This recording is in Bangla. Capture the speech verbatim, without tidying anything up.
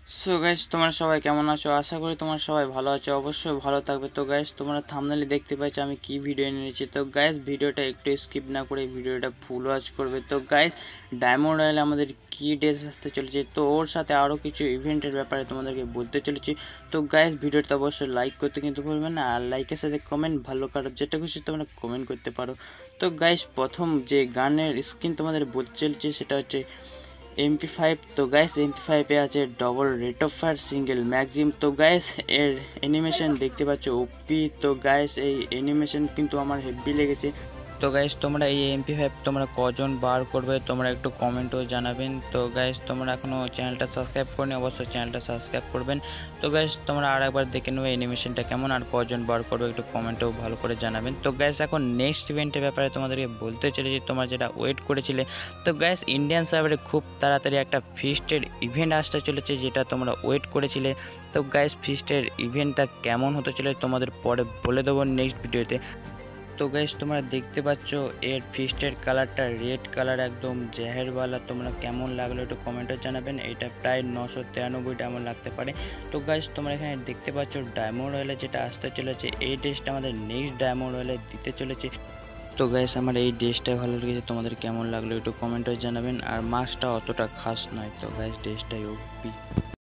সো গাইস, তোমরা সবাই কেমন আছো? আশা করি তোমরা সবাই ভালো আছো, অবশ্যই ভালো থাকবে। তো গাইস, তোমরা থাম্বনেলে দেখতে পাচ্ছ আমি কি ভিডিও এনেছি। তো গাইস, ভিডিওটা একটু স্কিপ না করে ভিডিওটা ফুল ওয়াচ করবে। তো গাইস, ডায়মন্ড রয়্যালে আমাদের কি ড্রেস আসতে চলেছে, তো ওর সাথে আরও কিছু ইভেন্টের ব্যাপারে তোমাদেরকে বলতে চলেছি। তো গাইস, ভিডিওটা অবশ্যই লাইক করতে কিন্তু ভুলবে না, আর লাইকের সাথে কমেন্ট, ভালো কারো যেটা খুশি তোমরা কমেন্ট করতে পারো। তো গাইস, প্রথম যে গানের স্কিন তোমাদের বলতে চলেছে সেটা হচ্ছে এম পি ফাইভ। তো গাইস, এম পি ফাইভে আছে double rate of fire, single maxim. তো গাইস, এর অ্যানিমেশন দেখতে পাচ্ছ ওপি। তো গাইস, এই অ্যানিমেশন কিন্তু আমার হেভি লেগেছে। তো গাইস, তোমরা এই এম পি ফাইভ তোমরা কজন বার করবে তোমরা একটু কমেন্টও জানাবেন। তো গাইস, তোমরা এখনও চ্যানেলটা সাবস্ক্রাইব করনি, অবশ্যই চ্যানেলটা সাবস্ক্রাইব করবেন। তো গাইস, তোমরা আর একবার দেখে নেবে অ্যানিমেশনটা কেমন আর কজন বার করবে একটু কমেন্টেও ভালো করে জানাবেন। তো গাইস, এখন নেক্সট ইভেন্টের ব্যাপারে তোমাদেরকে বলতে চলেছি, তোমরা যেটা ওয়েট করেছিলে। তো গাইস, ইন্ডিয়ান সার্ভারে খুব তাড়াতাড়ি একটা ফিস্টের ইভেন্ট আসতে চলেছে, যেটা তোমরা ওয়েট করেছিলে। তো গাইস, ফিস্টের ইভেন্টটা কেমন হতে চলে তোমাদের পরে বলে দেবো নেক্সট ভিডিওতে। তো গাইস, তোমরা দেখতে পাচ্ছ এর ফিস্টের কালারটা রেড কালার, একদম জেহেরওয়ালা। তোমরা কেমন লাগলো একটু কমেন্টে জানাবেন। এটা প্রায় নশো তিরানব্বই ডায়মন্ড লাগতে পারে। তো গাইস, তোমরা এখানে দেখতে পাচ্ছ ডায়মন্ড রয়্যালে যেটা আসতে চলেছে, এই ড্রেসটা আমাদের নেক্সট ডায়মন্ড রয়্যালে দিতে চলেছে। তো গাইস, আমার এই ড্রেসটা ভালো লেগেছে, তোমাদের কেমন লাগলো একটু কমেন্টে জানাবেন। আর মাস্কটা অতটা খাস নয়, তো গাইস ড্রেসটাই ওপি।